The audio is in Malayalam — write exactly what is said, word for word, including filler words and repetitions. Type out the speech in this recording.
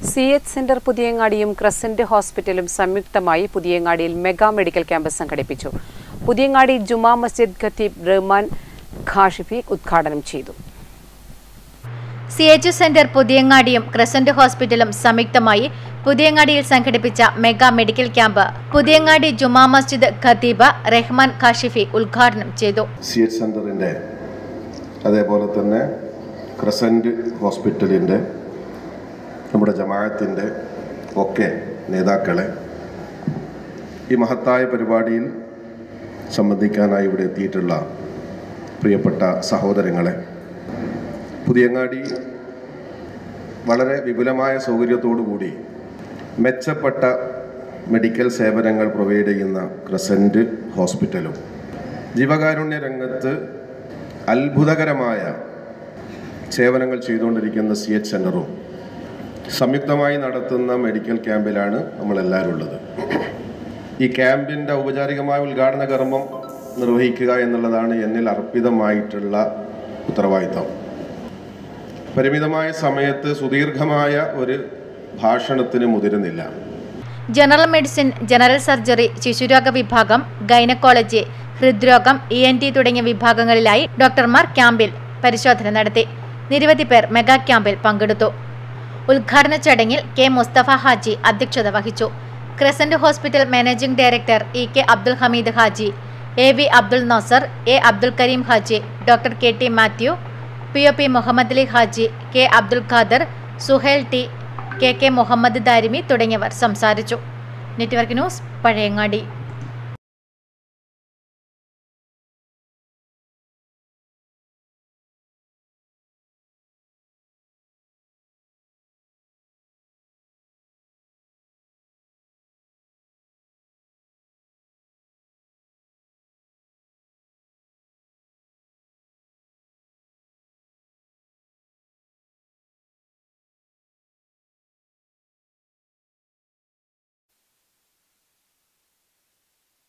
സി എച്ച് സെന്റർ പുതിയങ്ങാടിയും ക്രസന്റ് ഹോസ്പിറ്റലും സംയുക്തമായി പുതിയങ്ങാടിയിൽ മെഗാ മെഡിക്കൽ ക്യാമ്പ് സംഘടിപ്പിച്ചു. പുതിയങ്ങാടി ജുമാ മസ്ജിദ് ഖത്തീബ് റഹ്മാൻ ഖാഷിഫി ഉദ്ഘാടനം ചെയ്തു. സി എച്ച് സെന്റർ പുതിയങ്ങാടിയും ക്രസന്റ് ഹോസ്പിറ്റലും സംയുക്തമായി പുതിയങ്ങാടിയിൽ സംഘടിപ്പിച്ച mega medical camp Puthiyangadi Juma Masjid ഖത്തീബ് റഹ്മാൻ ഖാഷിഫി ഉദ്ഘാടനം ചെയ്തു. സി എച്ച് സെന്ററിന്റെ അതേപോലെ തന്നെ ക്രസന്റ് ഹോസ്പിറ്റലിന്റെ നമ്മുടെ ജമാഅത്തിന്റെ ഒക്കെ നേതാക്കളെ ഈ മഹത്തായ പരിപാടിയിൽ സംബന്ധിക്കാനായി ഇവിടെ എത്തിയിട്ടുള്ള പ്രിയപ്പെട്ട സഹോദരങ്ങളെ, പുതിയങ്ങാടി വളരെ വിപുലമായ സൗകര്യത്തോടു കൂടി മെച്ചപ്പെട്ട മെഡിക്കൽ സേവനങ്ങൾ പ്രൊവൈഡ് ചെയ്യുന്ന ക്രസന്റ് ഹോസ്പിറ്റലും ജീവകാരുണ്യ രംഗത്ത് അത്ഭുതകരമായ സേവനങ്ങൾ ചെയ്തുകൊണ്ടിരിക്കുന്ന സി എച്ച് സെന്ററും സംയുക്തമായി നടത്തുന്ന മെഡിക്കൽ ക്യാമ്പിലാണ് നമ്മളെല്ലാവരും ഉള്ളത്. ഈ ക്യാമ്പിൻ്റെ ഔപചാരികമായ ഉദ്ഘാടന കർമ്മം നിർവഹിക്കുക എന്നുള്ളതാണ് എന്നിൽ അർപ്പിതമായിട്ടുള്ള ഉത്തരവാദിത്തം. പരിമിതമായ സമയത്ത് സുദീർഘമായ ഒരു ഭാഷണത്തിന് മുതിരുന്നില്ല. ജനറൽ മെഡിസിൻ, ജനറൽ സർജറി, ശിശുരോഗ വിഭാഗം, ഗൈനക്കോളജി, ഹൃദ്രോഗം, ഇ എൻ ടി തുടങ്ങിയ വിഭാഗങ്ങളിലായി ഡോക്ടർമാർ ക്യാമ്പിൽ പരിശോധന നടത്തി. നിരവധി പേർ മെഗാ ക്യാമ്പിൽ പങ്കെടുത്തു. ഉദ്ഘാടന ചടങ്ങിൽ കെ മുസ്തഫ ഹാജി അധ്യക്ഷത വഹിച്ചു. Crescent hospital managing director E K Abdul Hameed Haji, A V Abdul Nasser, A Abdul Kareem Haji, doctor K T Mathew, P O P Muhammad Ali Haji, K Abdul Khader, Suhail T, K K Muhammad Darimi തുടങ്ങിയവർ സംസാരിച്ചു. Network news, Pazhayangadi.